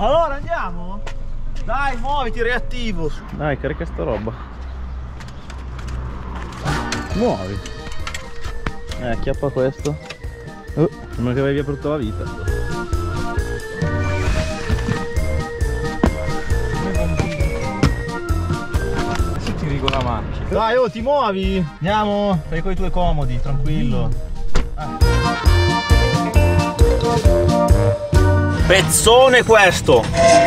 Allora andiamo? Dai, muoviti, reattivo. Dai, carica sta roba. Muovi. Acchiappa questo. Sembra che vai via per tutta la vita. Adesso ti rigo la macchina. Dai, oh, ti muovi. Andiamo. Fai con i tuoi comodi, tranquillo. Pezzone questo.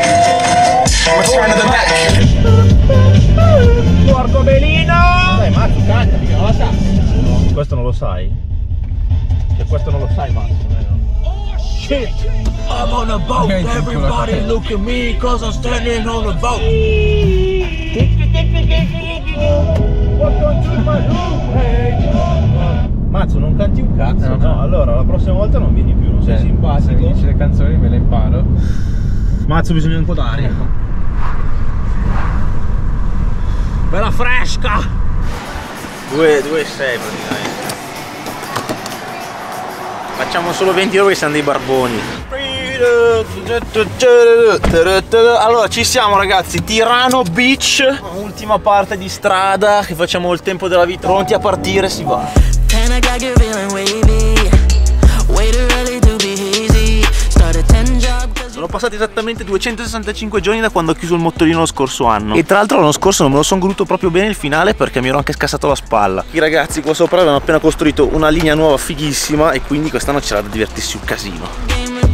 Porco belino. Dai, Mazzo, cantami, non la sai. Questo non lo sai? Cioè, questo non lo sai, Mazzo. Oh shit! I'm on a boat, everybody look at me, cause I'm standing on a boat. Welcome to my room. Mazzo, non canti un cazzo, no? Allora, la prossima volta non vieni più, non sei simpatico. Se mi dici le canzoni me le imparo. Mazzo, bisogna un po' d'aria. Bella fresca! 2,6 praticamente. Facciamo solo 20 euro che siamo dei barboni. Allora ci siamo ragazzi, Tirano Beach, ultima parte di strada che facciamo il tempo della vita. Pronti a partire, si va. Sono passati esattamente 265 giorni da quando ho chiuso il motorino lo scorso anno. E tra l'altro l'anno scorso non me lo sono goduto proprio bene il finale, perché mi ero anche scassato la spalla. I ragazzi qua sopra avevano appena costruito una linea nuova fighissima e quindi quest'anno c'era da divertirsi un casino.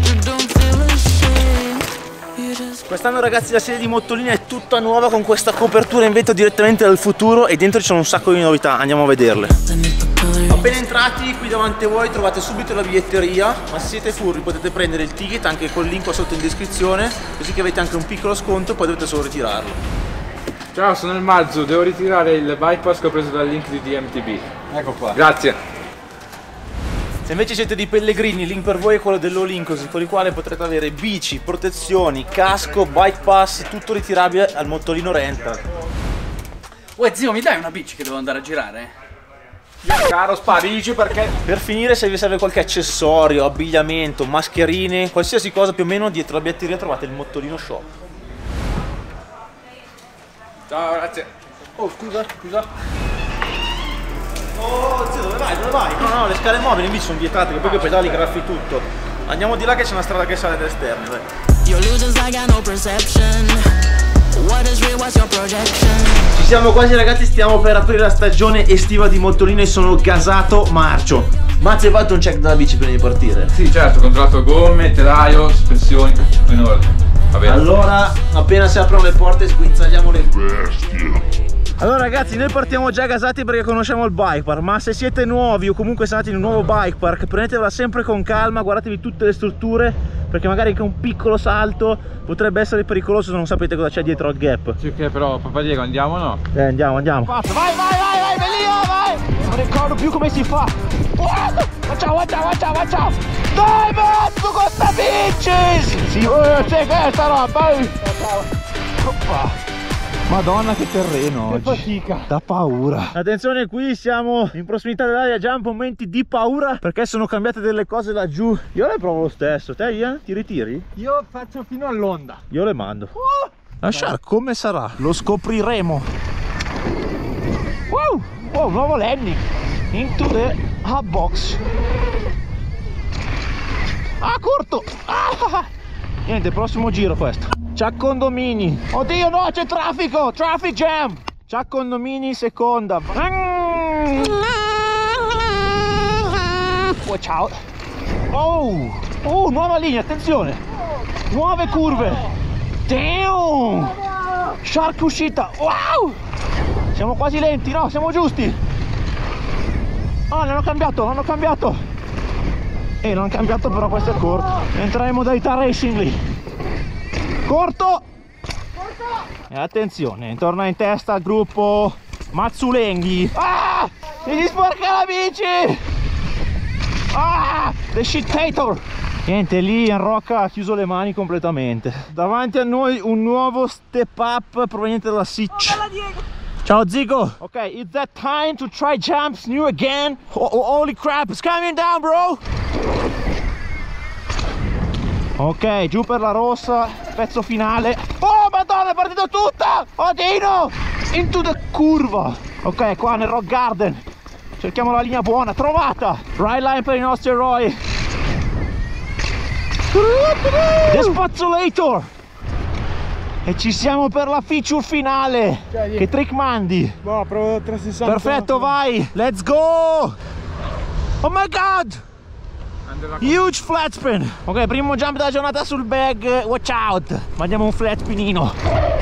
Quest'anno ragazzi la serie di motoline è tutta nuova, con questa copertura in vetro direttamente dal futuro, e dentro ci sono un sacco di novità, andiamo a vederle. Appena entrati qui davanti a voi trovate subito la biglietteria, ma se siete furbi potete prendere il ticket anche col link qua sotto in descrizione, così che avete anche un piccolo sconto, poi dovete solo ritirarlo. Ciao, sono il Mazzo, devo ritirare il bypass che ho preso dal link di DMTB. Ecco qua. Grazie. Se invece siete dei pellegrini, il link per voi è quello dell'Olincos, con il quale potrete avere bici, protezioni, casco, bike pass, tutto ritirabile al motorino rental. Uè zio, mi dai una bici che devo andare a girare? Caro, sparisci perché... Per finire, se vi serve qualche accessorio, abbigliamento, mascherine, qualsiasi cosa più o meno, dietro la biglietteria trovate il motorino shop. Ciao, grazie. Oh, scusa. Oh, zio, dove vai? No, le scale mobili invece sono vietate, che poi che pedali graffi tutto. Andiamo di là che c'è una strada che sale dall'esterno, dai. Ci siamo quasi ragazzi, stiamo per aprire la stagione estiva di motorino e sono gasato marcio. Mazzo, hai fatto un check della bici prima di partire? Sì, certo, ho controllato gomme, telaio, sospensioni, tutto in ordine. Va bene. Allora, appena si aprono le porte sguizzagliamo le bestie. Allora ragazzi, noi partiamo già gasati perché conosciamo il bike park, ma se siete nuovi o comunque siete andati in un nuovo bike park, prendetevela sempre con calma, guardatevi tutte le strutture, perché magari anche un piccolo salto potrebbe essere pericoloso se non sapete cosa c'è dietro al gap. Sì, ok, però papà Diego, andiamo o no? Andiamo. Vai, Belio, vai! Non ricordo più come si fa. Ciao. Dai, mazzo, con sta bici! Sì, c'è questa roba! Oppa! Madonna che terreno oggi. Che fatica. Da paura. Attenzione, qui siamo in prossimità dell'area jump, momenti di paura perché sono cambiate delle cose laggiù. Io le provo lo stesso. Te Ian, ti ritiri? Io faccio fino all'onda. Io le mando. Lasciare come sarà? Lo scopriremo. Wow, nuovo landing. Into the hub box. Corto. Niente, prossimo giro questo. Ciao condomini. Oddio no, c'è traffico. Traffic jam. Ciao condomini, seconda. Watch out. Oh, nuova linea, attenzione. Nuove curve. Damn. Shark uscita. Wow. Siamo quasi lenti, no? Siamo giusti. Oh, l'hanno cambiato. Non hanno cambiato, però questo è corto. Entreremo in modalità racing lì. Corto. E attenzione, torna in testa al gruppo Mazzulenghi. Mi si sporca la bici. The shitator. Niente, lì in Rocca ha chiuso le mani completamente. Davanti a noi un nuovo step up proveniente dalla Sitch. Ciao Zigo. Ok, it's that time to try jumps new again. Holy crap, it's coming down, bro. Ok, giù per la rossa. pezzo finale. Oh madonna, è partita tutta! Odino! Into the curva. Ok, qua nel Rock Garden cerchiamo la linea buona, trovata. Right line per i nostri eroi. The Spazzolator. E ci siamo per la feature finale. Che trick mandi? Boh, provo 360. Perfetto, vai. Let's go. Oh my god. Huge flat spin. Ok, primo jump della giornata sul bag. Watch out. Mandiamo un flat spinino.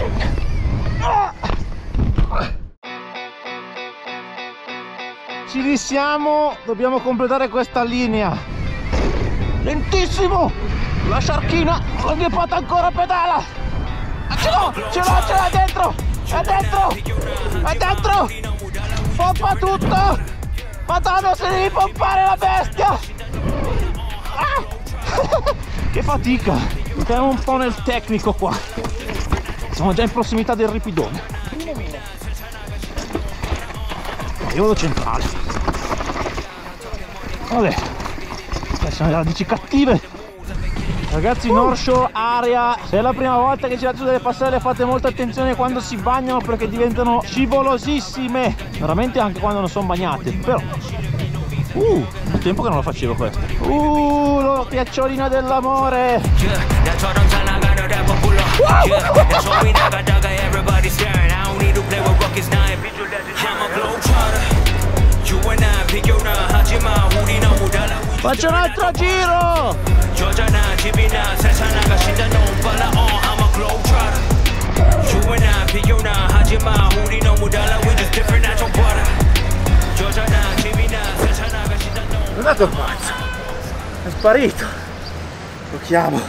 Ci risiamo. Dobbiamo completare questa linea. Lentissimo. La sciarchina. La ghiappata ancora pedala. Ce l'ho è dentro. È dentro. È dentro. Pompa tutto. Madonna, se devi pompare la bestia. Che fatica. Entriamo un po' nel tecnico qua. Siamo già in prossimità del ripidone. Io vado centrale. Vabbè, siamo delle radici cattive. Ragazzi, North Shore area, se è la prima volta che girate su delle passerelle fate molta attenzione quando si bagnano perché diventano scivolosissime, veramente anche quando non sono bagnate. Però è tempo che non lo facevo questo. Lo piacciolino dell'amore. Faccio un altro giro. È andato il pazzo. È sparito. Lo chiamo.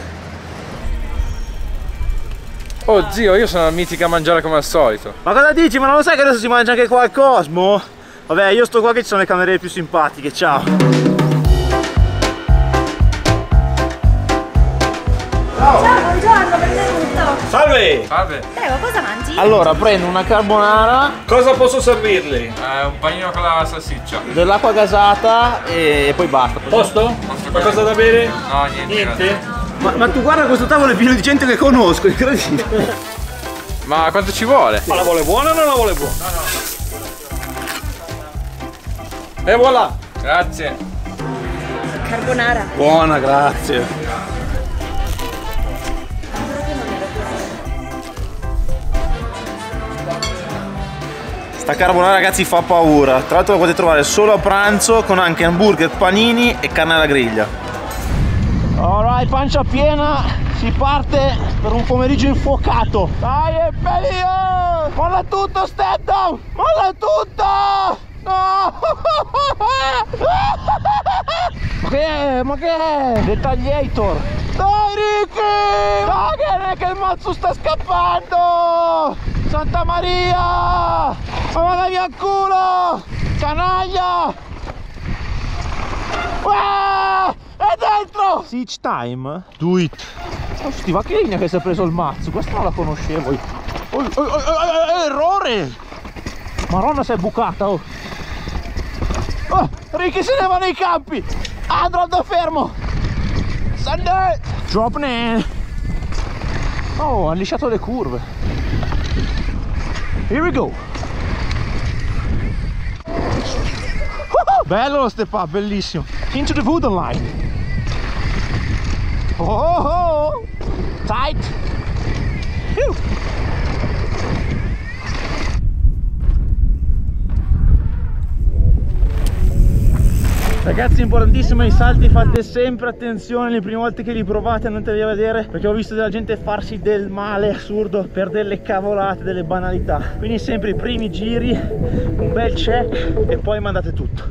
Oh zio, io sono al Mitica a mangiare come al solito. Ma cosa dici? Ma non lo sai che adesso si mangia anche qua al Cosmo? Vabbè, io sto qua che ci sono le cameriere più simpatiche. Ciao. Ciao, buongiorno, benvenuto. Salve! Salve. Prego, cosa mangi? Allora, prendo una carbonara, Cosa posso servirli? Un panino con la salsiccia. dell'acqua gasata e poi basta. Posto? Qualcosa da bere? No, niente. Ma tu guarda, questo tavolo è pieno di gente che conosco, incredibile. Ma quanto ci vuole? Ma la vuole buona o non la vuole buona? E voilà! Grazie. Carbonara. Buona, grazie. Sta carbonara, ragazzi, fa paura. Tra l'altro la potete trovare solo a pranzo con anche hamburger, panini e carne alla griglia. Alright, pancia piena, si parte per un pomeriggio infuocato. Dai, è bello! Molla tutto, step down! Molla tutto! No! Ma che è? Dettagliator! Dai, Ricky! Dai, che il mazzo sta scappando! Santa Maria! Ma vada via il culo! Canaglia! Ah! È dentro! Siege time? Do it! Oh, sti va che linea che si è preso il mazzo, questa non la conoscevo. Errore! Maronna, si è bucata, oh! Oh, Ricky se ne va nei campi! Andrò da fermo! Sunday! Drop in! Oh, ha lisciato le curve! Here we go! Bello lo step up, bellissimo! Into the wooden line! Oh! Tight! Whew. Ragazzi, importantissimo, i salti fate sempre attenzione le prime volte che li provate, andatevi a vedere, perché ho visto della gente farsi del male assurdo per delle cavolate, delle banalità. Quindi sempre i primi giri, un bel check e poi mandate tutto.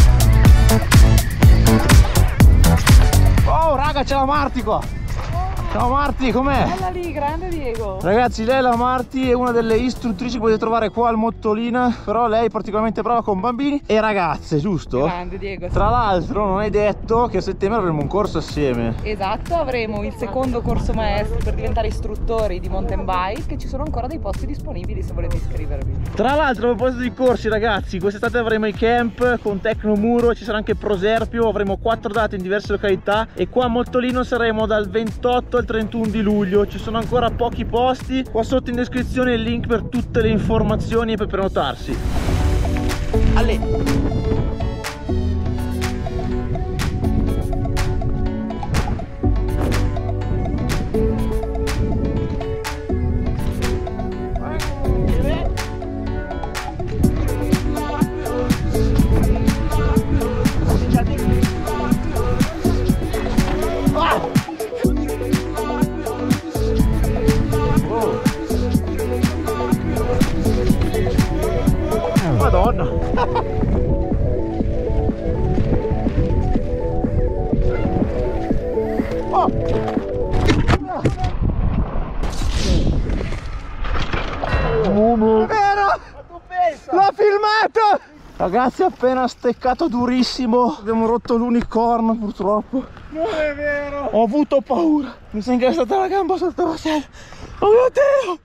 Oh raga, c'è la Marti qua. Ciao Marti, com'è? Bella lì, grande Diego. Ragazzi, lei, la Marti, è una delle istruttrici che potete trovare qua al Mottolina, però lei è particolarmente brava con bambini e ragazze, giusto? Grande Diego. Tra l'altro non hai detto che a settembre avremo un corso assieme. Esatto, avremo il secondo corso maestro per diventare istruttori di mountain bike e ci sono ancora dei posti disponibili se volete iscrivervi. Tra l'altro, a proposito di corsi, ragazzi, quest'estate avremo i camp con Tecnomuro e ci sarà anche Proserpio, avremo 4 date in diverse località e qua a Mottolino saremo dal 28 al 31 di luglio. Ci sono ancora pochi posti, qua sotto in descrizione il link per tutte le informazioni e per prenotarsi. Ale. Madonna. Oh. È vero? L'ho filmato! Ragazzi, appena steccato durissimo. Abbiamo rotto l'unicorno purtroppo. Non è vero! Ho avuto paura. Mi si è incastrata la gamba sotto la sella. Oh mio Dio!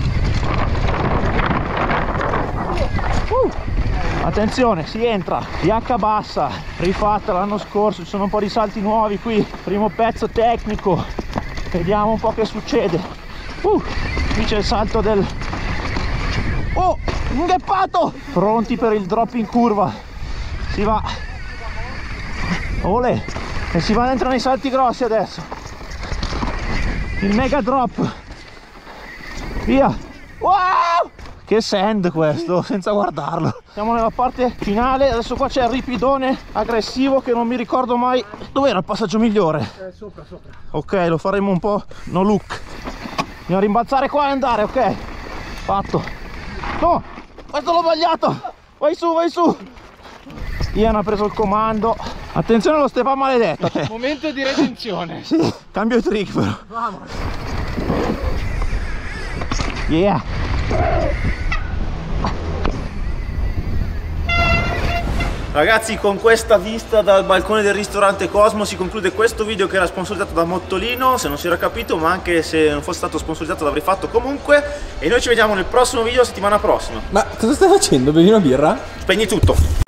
Attenzione, si entra, pH bassa, rifatta l'anno scorso, ci sono un po' di salti nuovi qui, primo pezzo tecnico, vediamo un po' che succede. Qui c'è il salto del... Oh, ingheppato! Pronti per il drop in curva, si va, olè, e si va dentro nei salti grossi adesso, il mega drop, via, wow! Che sand questo, senza guardarlo. Siamo nella parte finale, adesso qua c'è il ripidone aggressivo che non mi ricordo mai. Dov'era il passaggio migliore? Sopra. Ok, lo faremo un po' no look. Bisogna rimbalzare qua e andare, ok? Fatto. No, questo l'ho sbagliato. Vai su, vai su. Ian ha preso il comando. Attenzione allo step maledetto. Momento di redenzione. Sì, cambio il trick però. Vamos. Yeah. Ragazzi, con questa vista dal balcone del ristorante Cosmo si conclude questo video che era sponsorizzato da Mottolino, se non si era capito, ma anche se non fosse stato sponsorizzato l'avrei fatto comunque. E noi ci vediamo nel prossimo video la settimana prossima. Ma cosa stai facendo? Bevi una birra? Spegni tutto.